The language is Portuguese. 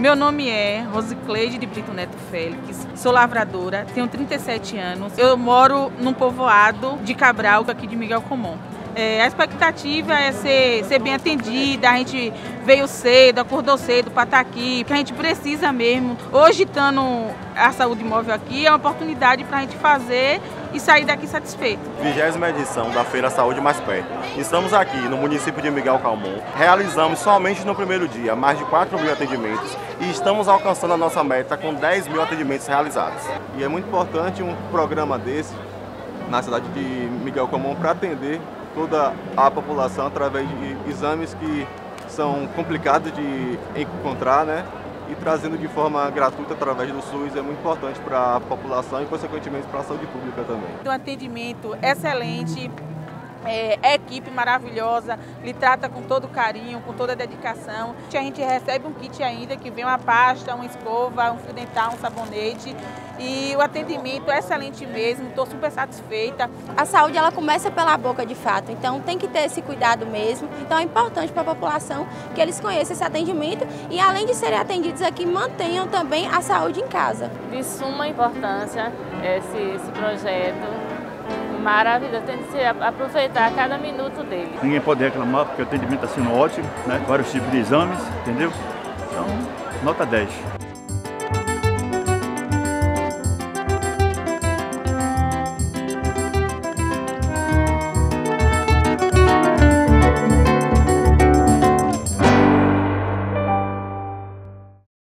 Meu nome é Rosicleide de Brito Neto Félix, sou lavradora, tenho 37 anos. Eu moro num povoado de Cabral, aqui de Miguel Comum. A expectativa é ser bem atendida, a gente veio cedo, acordou cedo para estar aqui, porque a gente precisa mesmo. Hoje, estando a saúde móvel aqui, é uma oportunidade para a gente fazer e sair daqui satisfeito. 20ª edição da Feira Saúde Mais Perto. Estamos aqui no município de Miguel Comum. Realizamos somente no primeiro dia mais de 4.000 atendimentos e estamos alcançando a nossa meta com 10.000 atendimentos realizados. E é muito importante um programa desse na cidade de Miguel Comum para atender toda a população através de exames que são complicados de encontrar, né? E trazendo de forma gratuita através do SUS é muito importante para a população e, consequentemente, para a saúde pública também. Um atendimento excelente, equipe maravilhosa, lhe trata com todo carinho, com toda dedicação. A gente recebe um kit ainda que vem uma pasta, uma escova, um fio dental, um sabonete. E o atendimento é excelente mesmo, estou super satisfeita. A saúde ela começa pela boca de fato, então tem que ter esse cuidado mesmo. Então é importante para a população que eles conheçam esse atendimento e além de serem atendidos aqui, mantenham também a saúde em casa. De suma importância esse projeto, maravilhoso, tem que se aproveitar cada minuto dele. Ninguém pode reclamar porque o atendimento está sendo ótimo, né? Vários tipos de exames, entendeu? Então, nota 10.